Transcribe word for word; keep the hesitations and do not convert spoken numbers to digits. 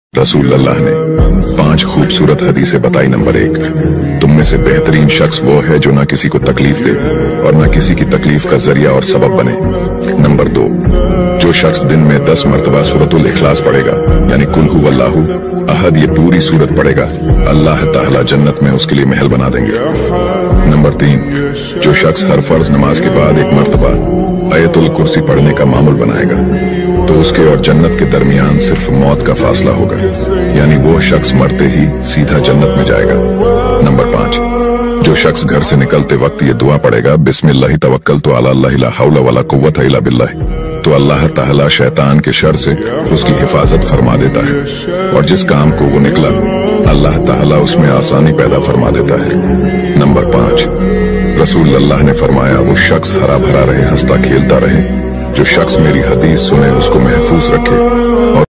रसूल अल्लाह ने पांच खूबसूरत हदीसें बताई। नंबर एक, तुम में से बेहतरीन शख्स वो है जो ना किसी को तकलीफ दे और ना किसी की तकलीफ का जरिया और सबब बने। नंबर दो, जो शख्स दिन में दस मरतबा सूरतुल इखलास पढ़ेगा यानी कुल हु अल्लाहु अहद, ये पूरी सूरत पढ़ेगा, अल्लाह ताला जन्नत में उसके लिए महल बना देंगे। नंबर तीन, जो शख्स हर फर्ज नमाज के बाद एक मरतबा आयतुल कुर्सी पढ़ने का मामूल बनाएगा तो उसके और जन्नत के दरमियान सिर्फ मौत का फासला होगा, यानी वो शख्स मरते ही सीधा जन्नत में जाएगा। नंबर पांच, जो शख्स घर से निकलते वक्त ये दुआ पढ़ेगा, बिस्मिल्लाहि तवक्कलतु अला अल्लाह ला हौला वला कुव्वता इल्ला बिल्लाह, तो अल्लाह ताला शैतान के शर से उसकी हिफाजत फरमा देता है और जिस काम को वो निकला अल्लाह ताला उसमें आसानी पैदा फरमा देता है। नंबर पांच, रसूल अल्लाह ने फरमाया, वो शख्स हरा भरा रहे, हंसता खेलता रहे, जो शख्स मेरी हदीस सुने उसको महफूज रखे और